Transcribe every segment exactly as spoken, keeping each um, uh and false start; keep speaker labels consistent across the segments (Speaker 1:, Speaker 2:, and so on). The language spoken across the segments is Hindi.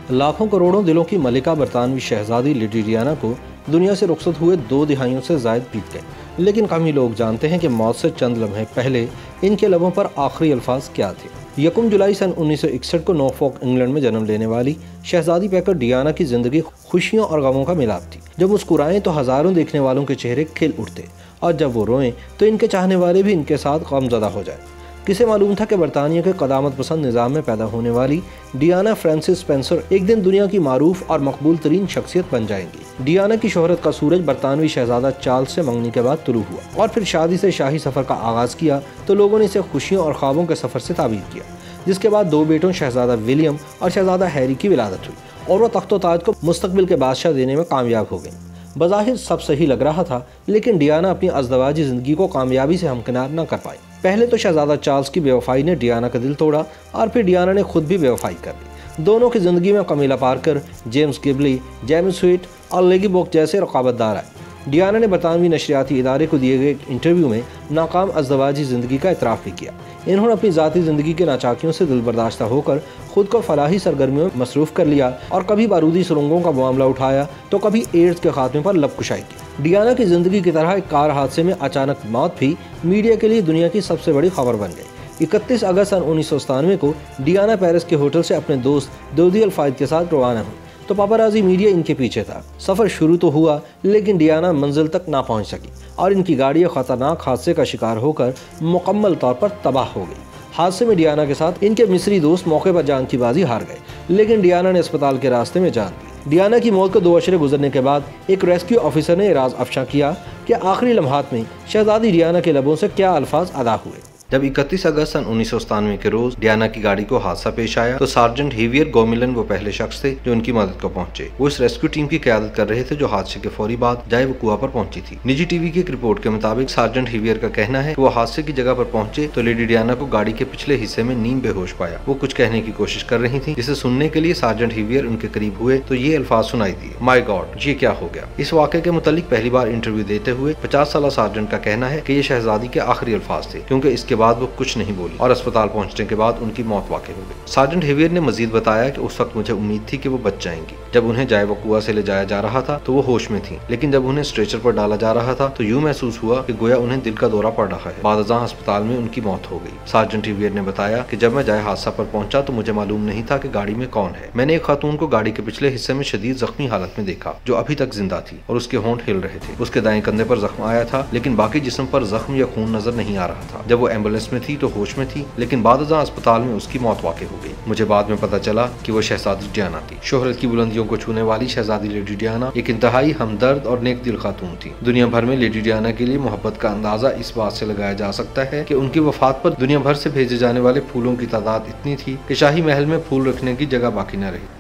Speaker 1: लाखों करोड़ों दिलों की मलिका बरतानवी शहजादी लेडी डियाना को दुनिया से रुखसत हुए दो दिहाइयों से ज़ायद बीत गए, लेकिन कम ही लोग जानते हैं कि मौत से चंद लम्हे पहले इनके लबों पर आखिरी अल्फाज क्या थे। यकम जुलाई सन उन्नीस सौ इकसठ को नॉर्फॉक इंग्लैंड में जन्म लेने वाली शहजादी पैकर डियाना की जिंदगी खुशियों और गमों का मिलाप थी। जब मुस्कुराएं तो हजारों देखने वालों के चेहरे खिल उठते और जब वो रोएं तो इनके चाहने वाले भी इनके साथ गमज़दा हो जाए। किसे मालूम था कि बरतानिया के क़दामत पसंद निज़ाम में पैदा होने वाली डियाना फ्रांसिस स्पेंसर एक दिन दुनिया की मारूफ और मकबूल तरीन शख्सियत बन जाएंगी। डियाना की शोहरत का सूरज बरतानवी शहजादा चार्ल्स से मंगनी के बाद तुलू हुआ और फिर शादी से शाही सफ़र का आगाज़ किया तो लोगों ने इसे खुशियों और ख्वाबों के सफ़र से ताबीर किया, जिसके बाद दो बेटों शहजादा विलियम और शहजादा हैरी की विलादत हुई और वह तख्तो ताज को मुस्तकबिल के बादशाह देने में कामयाब हो गई। बज़ाहिर सब सही लग रहा था, लेकिन डियाना अपनी अज़दवाजी ज़िंदगी को कामयाबी से हमकिनार न कर पाई। पहले तो शहजादा चार्ल्स की बेवफाई ने डियाना का दिल तोड़ा और फिर डियाना ने खुद भी बेवफाई कर ली। दोनों की ज़िंदगी में कमीला पार्कर, जेम्स गिबली, जेम्स स्वीट और लेगी बोक जैसे रकाबतदार आए। डियाना ने बरतानवी नशरियाती इदारे को दिए गए इंटरव्यू में नाकाम अज़दवाजी ज़िंदगी का इतराफ़ भी किया। इन्होंने अपनी ज़ाती ज़िंदगी के नाचाकियों से दिल बर्दाश्ता होकर खुद को फलाही सरगर्मियों में मसरूफ़ कर लिया और कभी बारूदी सुरंगों का मामला उठाया तो कभी एड्स के खात्मे पर लबकुशाई की। डियाना की ज़िंदगी की तरह एक कार हादसे में अचानक मौत भी मीडिया के लिए दुनिया की सबसे बड़ी खबर बन गई। इकतीस अगस्त सन उन्नीस सौ सतानवे को डियाना पेरिस के होटल से अपने दोस्त दोदी अल-फायद के साथ रवाना हुई तो पापाराजी मीडिया इनके पीछे था। सफ़र शुरू तो हुआ, लेकिन डियाना मंजिल तक ना पहुंच सकी और इनकी गाड़ी खतरनाक हादसे का शिकार होकर मुकम्मल तौर पर तबाह हो गई। हादसे में डियाना के साथ इनके मिस्री दोस्त मौके पर जान की बाजी हार गए, लेकिन डियाना ने अस्पताल के रास्ते में जान दी। डियाना की मौत को दो अशरे गुजरने के बाद एक रेस्क्यू ऑफिसर ने राज अफशा किया कि आखिरी लम्हात में शहजादी डियाना के लबों से क्या अल्फाज अदा हुए। जब इकतीस अगस्त सन उन्नीस सौ सतानवे के रोज डियाना की गाड़ी को हादसा पेश आया तो सार्जेंट हेवियर गोमिलन वो पहले शख्स थे जो उनकी मदद को पहुंचे। वो इस रेस्क्यू टीम की क़यादत कर रहे थे जो हादसे के फौरी बाद जाए वकुआ पर पहुंची थी। निजी टीवी की एक रिपोर्ट के मुताबिक सार्जेंट हेवियर का कहना है कि वो हादसे की जगह पर पहुंचे तो लेडी डियाना को गाड़ी के पिछले हिस्से में नीम बेहोश पाया। वो कुछ कहने की कोशिश कर रही थी, जिसे सुनने के लिए सार्जेंट हेवियर उनके करीब हुए तो ये अल्फाज सुनाई दिए, माई गॉड, ये क्या हो गया। इस वाक़े के मुतालिक पहली बार इंटरव्यू देते हुए पचास साल सार्जेंट का कहना है कि ये शहजादी के आखिरी अल्फाज थे, क्योंकि इसके बाद वो कुछ नहीं बोली और अस्पताल पहुंचने के बाद उनकी मौत वाक़ई हो गई। सार्जेंट हेवियर ने मजीद बताया कि उस वक्त मुझे उम्मीद थी कि वो बच जाएंगी। जब उन्हें जाए वकुआ से ले जाया जा रहा था तो वो होश में थी, लेकिन जब उन्हें स्ट्रेचर पर डाला जा रहा था तो यूं महसूस हुआ कि गोया उन्हें दिल का दौरा पड़ रहा है। बादशाह अस्पताल में उनकी मौत हो गई। सार्जेंट हेवियर ने बताया कि जब मैं जाए हादसा पर पहुंचा तो मुझे मालूम नहीं था कि गाड़ी में कौन है। मैंने एक खातून को गाड़ी के पिछले हिस्से में शदीद जख्मी हालत में देखा जो अभी तक जिंदा थी और उसके होंठ हिल रहे थे। उसके दाएं कंधे पर जख्म आया था, लेकिन बाकी जिस्म पर जख्म या खून नजर नहीं आ रहा था। जब वो एम्बुलेंस में थी तो होश में थी, लेकिन बादशाह अस्पताल में उसकी मौत वाक़ई हो गई। मुझे बाद में पता चला कि वो शहजादी डियाना थी। शोहरत की बुलंदियों को छूने वाली शहजादी लेडी डियाना एक इंतहाई हमदर्द और नेक दिल खातून थी। दुनिया भर में लेडी डियाना के लिए मोहब्बत का अंदाजा इस बात से लगाया जा सकता है कि उनकी वफात पर दुनिया भर से भेजे जाने वाले फूलों की तादाद इतनी थी कि शाही महल में फूल रखने की जगह बाकी न रही।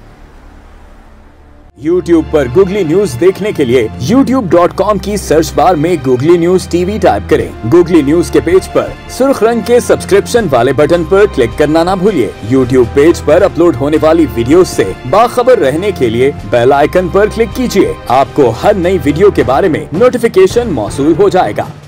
Speaker 2: YouTube पर गूगली न्यूज देखने के लिए यूट्यूब डॉट कॉम की सर्च बार में गूगली न्यूज टीवी टाइप करें। गूगली न्यूज के पेज पर सुर्ख रंग के सब्सक्रिप्शन वाले बटन पर क्लिक करना ना भूलिए। YouTube पेज पर अपलोड होने वाली वीडियोस से बाखबर रहने के लिए बेल आइकन पर क्लिक कीजिए। आपको हर नई वीडियो के बारे में नोटिफिकेशन मौसूल हो जाएगा।